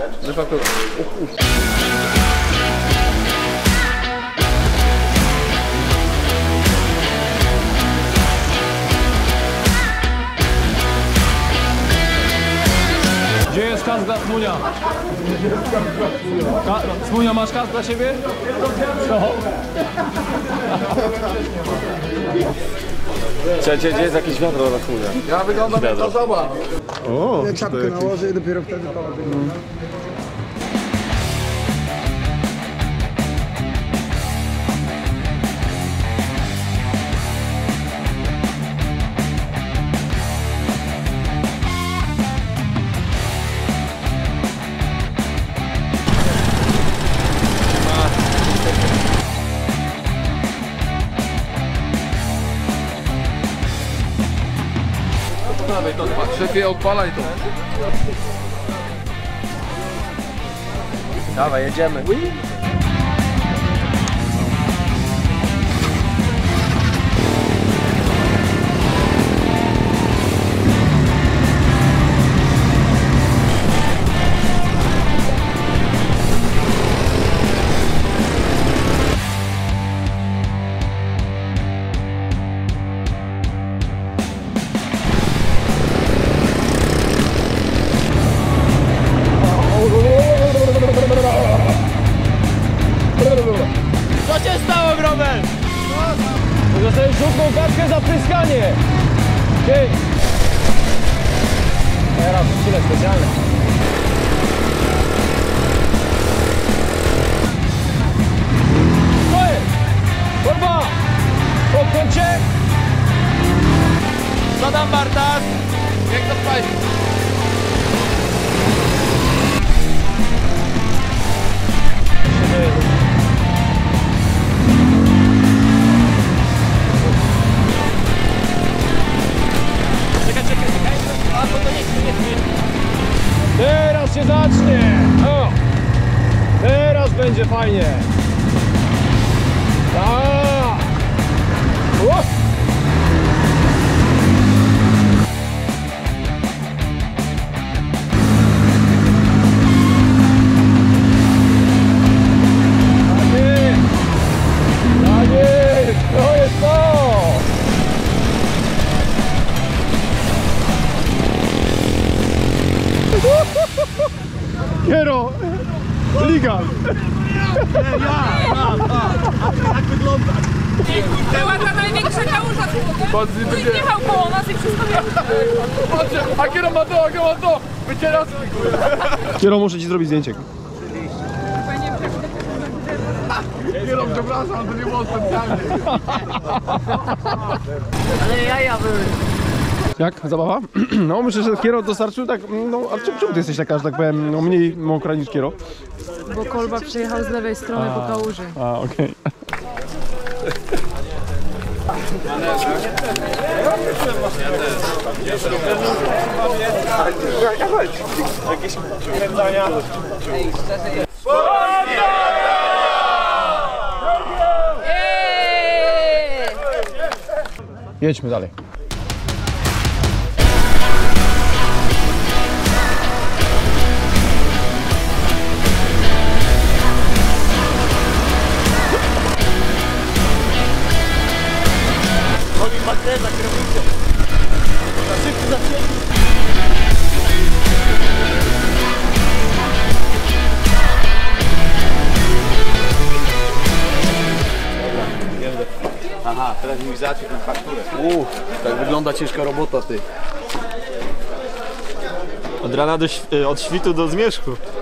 De facto... Gdzie jest kask dla Smunia? Smunia, masz kask dla siebie? Co? Gdzie jest jakieś wiadro dla Smunia? Ja wyglądam jak ta żaba. O, czapkę nałożę i dopiero wtedy to wygląda. Dawaj to, szefie, odpalaj to. Dawaj, jedziemy. Co się stało, Grobel? Dostajesz żółtą kartkę za pryskanie. Ty. Teraz chwilę specjalne. Co jest? Kurwa! Podkręć się! Co tam, Bartas? Jak to wpaść? Teraz się zacznie! O! Teraz będzie fajnie! O! To jest to! Kiero! Liga! Jak wygląda? Była ta największa kałuża i jechał koło nas i wszystko Patrzcie, a Kiero ma to! Wyciera Kiero, muszę ci zrobić zdjęcie. Kiero, przepraszam, to nie było specjalnie. Ale jaja były. Jak? Zabawa? No myślę, że Kiero dostarczył tak, no a czemu ty jesteś taka, że tak powiem, no, mniej mokra niż Kiero? Bo Kolba przyjechał z lewej strony po kałuży. A, okej. Jakieś kręcania. Jedźmy dalej. Za kierownicą. Za szybko zaczęli. Aha, teraz mi zacznie tę fakturę. Tak wygląda ciężka robota, ty. Od rana od świtu do zmierzchu.